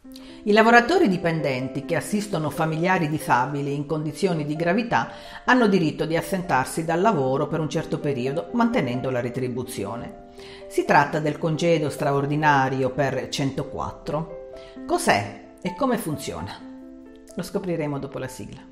I lavoratori dipendenti che assistono familiari disabili in condizioni di gravità hanno diritto di assentarsi dal lavoro per un certo periodo, mantenendo la retribuzione. Si tratta del congedo straordinario per 104. Cos'è e come funziona? Lo scopriremo dopo la sigla.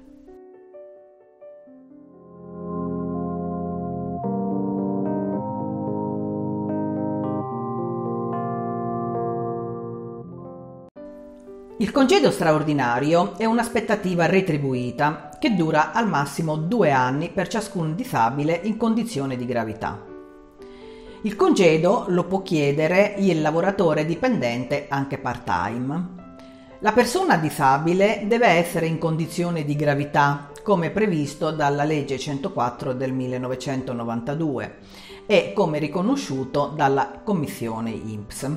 Il congedo straordinario è un'aspettativa retribuita che dura al massimo 2 anni per ciascun disabile in condizione di gravità. Il congedo lo può chiedere il lavoratore dipendente anche part-time. La persona disabile deve essere in condizione di gravità, come previsto dalla legge 104 del 1992 e come riconosciuto dalla Commissione INPS.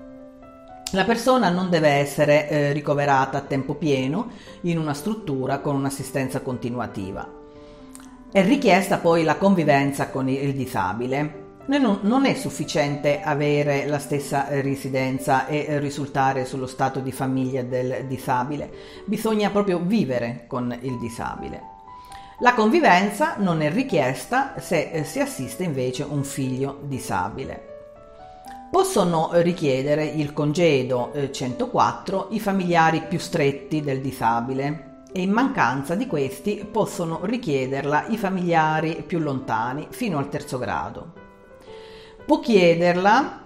La persona non deve essere ricoverata a tempo pieno in una struttura con un'assistenza continuativa. È richiesta poi la convivenza con il disabile. Non è sufficiente avere la stessa residenza e risultare sullo stato di famiglia del disabile, bisogna proprio vivere con il disabile. La convivenza non è richiesta se si assiste invece un figlio disabile. Possono richiedere il congedo 104 i familiari più stretti del disabile e in mancanza di questi possono richiederla i familiari più lontani fino al 3° grado. Può chiederla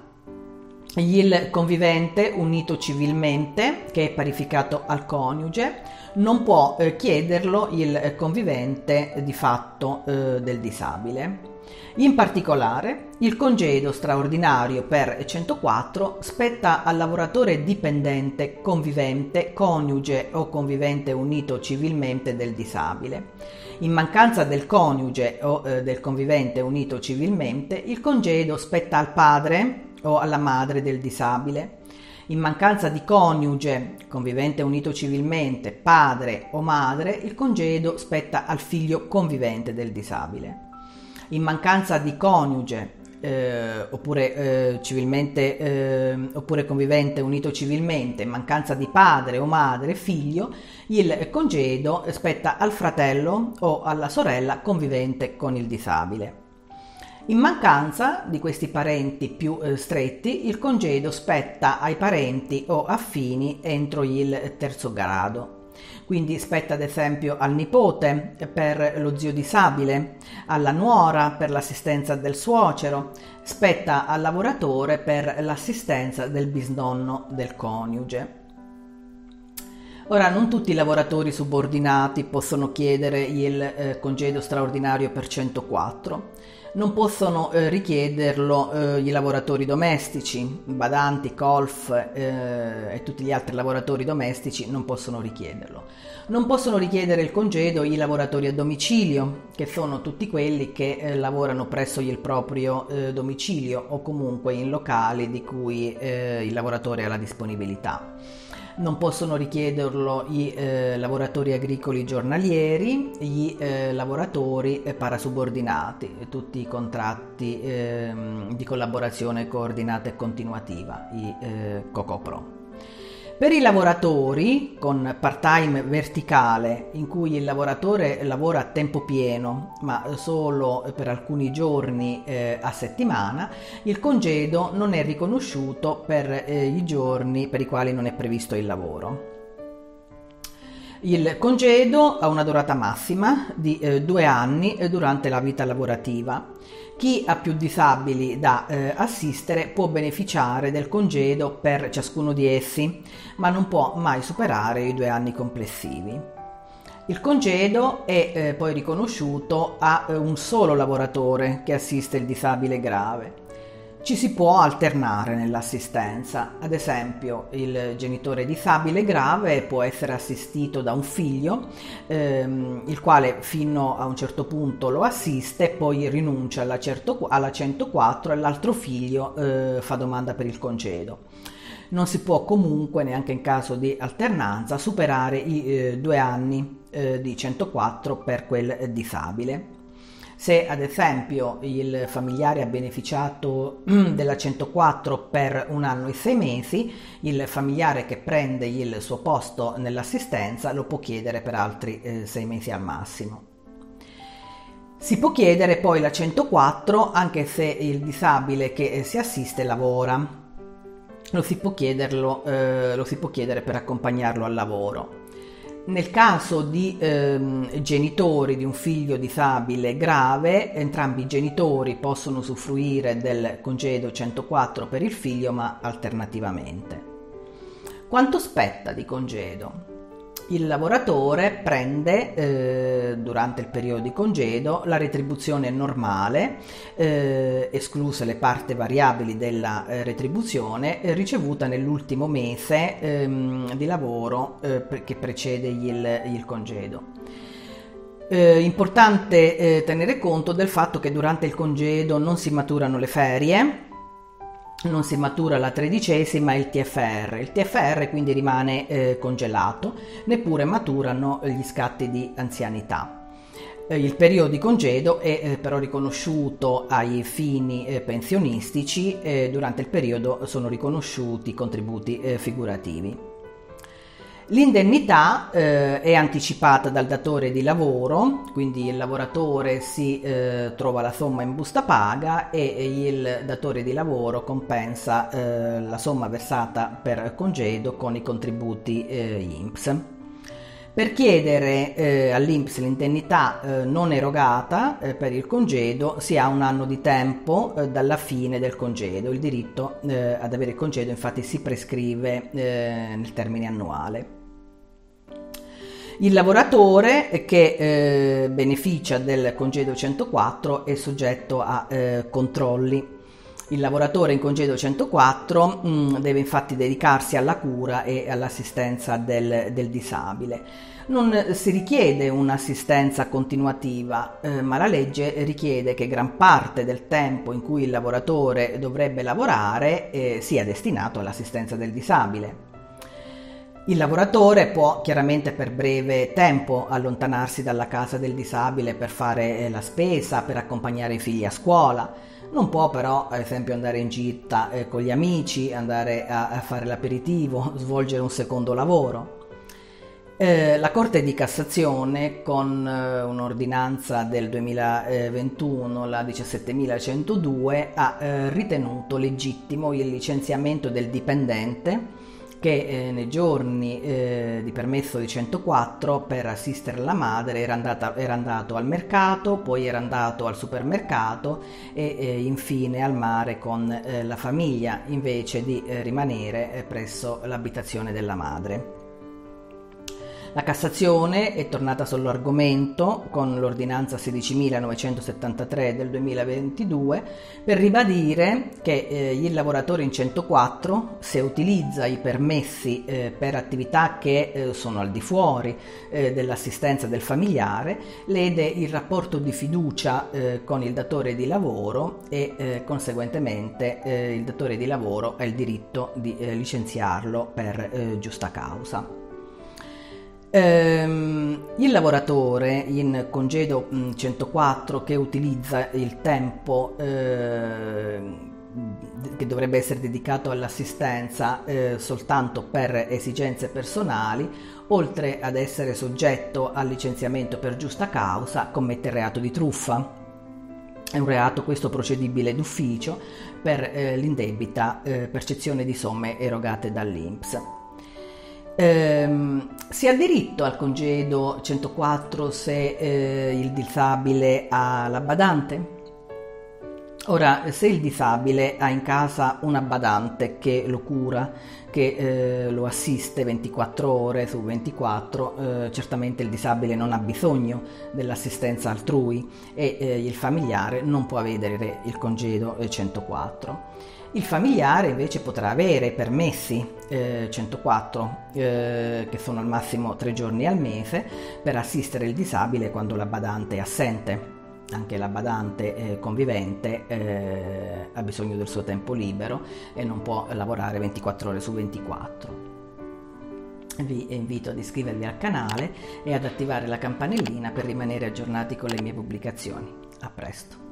il convivente unito civilmente, che è parificato al coniuge, non può chiederlo il convivente di fatto del disabile. In particolare, il congedo straordinario per 104 spetta al lavoratore dipendente, convivente, coniuge o convivente unito civilmente del disabile. In mancanza del coniuge o del convivente unito civilmente, il congedo spetta al padre o alla madre del disabile. In mancanza di coniuge, convivente unito civilmente, padre o madre, il congedo spetta al figlio convivente del disabile. In mancanza di coniuge oppure convivente unito civilmente, in mancanza di padre o madre, figlio, il congedo spetta al fratello o alla sorella convivente con il disabile. In mancanza di questi parenti più stretti, il congedo spetta ai parenti o affini entro il 3° grado. Quindi spetta ad esempio al nipote per lo zio disabile, alla nuora per l'assistenza del suocero, spetta al lavoratore per l'assistenza del bisnonno del coniuge. Ora, non tutti i lavoratori subordinati possono chiedere il congedo straordinario per 104. Non possono richiederlo i lavoratori domestici, badanti, colf e tutti gli altri lavoratori domestici non possono richiederlo. Non possono richiedere il congedo i lavoratori a domicilio, che sono tutti quelli che lavorano presso il proprio domicilio o comunque in locali di cui il lavoratore ha la disponibilità. Non possono richiederlo i lavoratori agricoli giornalieri, i lavoratori parasubordinati, tutti i contratti di collaborazione coordinata e continuativa, i COCOPRO. Per i lavoratori con part-time verticale, in cui il lavoratore lavora a tempo pieno, ma solo per alcuni giorni a settimana, il congedo non è riconosciuto per i giorni per i quali non è previsto il lavoro. Il congedo ha una durata massima di 2 anni durante la vita lavorativa. Chi ha più disabili da assistere può beneficiare del congedo per ciascuno di essi, ma non può mai superare i 2 anni complessivi. Il congedo è poi riconosciuto a un solo lavoratore che assiste il disabile grave. Ci si può alternare nell'assistenza, ad esempio il genitore disabile grave può essere assistito da un figlio, il quale fino a un certo punto lo assiste, poi rinuncia alla 104 e l'altro figlio fa domanda per il congedo. Non si può comunque, neanche in caso di alternanza, superare i 2 anni di 104 per quel disabile. Se ad esempio il familiare ha beneficiato della 104 per 1 anno e 6 mesi, il familiare che prende il suo posto nell'assistenza lo può chiedere per altri 6 mesi al massimo. Si può chiedere poi la 104 anche se il disabile che si assiste lavora. Lo si può chiedere per accompagnarlo al lavoro. Nel caso di genitori di un figlio disabile grave, entrambi i genitori possono usufruire del congedo 104 per il figlio, ma alternativamente. Quanto spetta di congedo? Il lavoratore prende durante il periodo di congedo la retribuzione normale, escluse le parti variabili della retribuzione, ricevuta nell'ultimo mese di lavoro che precede il congedo. Importante tenere conto del fatto che durante il congedo non si maturano le ferie, non si matura la 13ª e il TFR. Il TFR quindi rimane congelato, neppure maturano gli scatti di anzianità. Il periodo di congedo è però riconosciuto ai fini pensionistici, durante il periodo sono riconosciuti i contributi figurativi. L'indennità è anticipata dal datore di lavoro, quindi il lavoratore si trova la somma in busta paga e il datore di lavoro compensa la somma versata per congedo con i contributi INPS. Per chiedere all'INPS l'indennità non erogata per il congedo si ha 1 anno di tempo dalla fine del congedo. Il diritto ad avere il congedo infatti si prescrive nel termine annuale. Il lavoratore che beneficia del congedo 104 è soggetto a controlli. Il lavoratore in congedo 104 deve infatti dedicarsi alla cura e all'assistenza del disabile. Non si richiede un'assistenza continuativa, ma la legge richiede che gran parte del tempo in cui il lavoratore dovrebbe lavorare sia destinato all'assistenza del disabile. Il lavoratore può chiaramente per breve tempo allontanarsi dalla casa del disabile per fare la spesa, per accompagnare i figli a scuola. Non può però, ad esempio, andare in gita con gli amici, andare a fare l'aperitivo, svolgere un secondo lavoro. La Corte di Cassazione, con un'ordinanza del 2021, la 17.102, ha ritenuto legittimo il licenziamento del dipendente che nei giorni di permesso di 104 per assistere la madre era andato al mercato, poi era andato al supermercato e infine al mare con la famiglia, invece di rimanere presso l'abitazione della madre. La Cassazione è tornata sull'argomento con l'ordinanza 16.973 del 2022 per ribadire che il lavoratore in 104, se utilizza i permessi per attività che sono al di fuori dell'assistenza del familiare, lede il rapporto di fiducia con il datore di lavoro e conseguentemente il datore di lavoro ha il diritto di licenziarlo per giusta causa. Il lavoratore in congedo 104 che utilizza il tempo che dovrebbe essere dedicato all'assistenza soltanto per esigenze personali, oltre ad essere soggetto al licenziamento per giusta causa, commette il reato di truffa. È un reato questo procedibile d'ufficio per l'indebita percezione di somme erogate dall'INPS. Si ha diritto al congedo 104 se il disabile ha la badante? Ora, se il disabile ha in casa una badante che lo cura, che lo assiste 24 ore su 24, certamente il disabile non ha bisogno dell'assistenza altrui e il familiare non può avere il congedo 104. Il familiare invece potrà avere permessi 104 che sono al massimo 3 giorni al mese per assistere il disabile quando la badante è assente. Anche la badante convivente ha bisogno del suo tempo libero e non può lavorare 24 ore su 24. Vi invito ad iscrivervi al canale e ad attivare la campanellina per rimanere aggiornati con le mie pubblicazioni. A presto.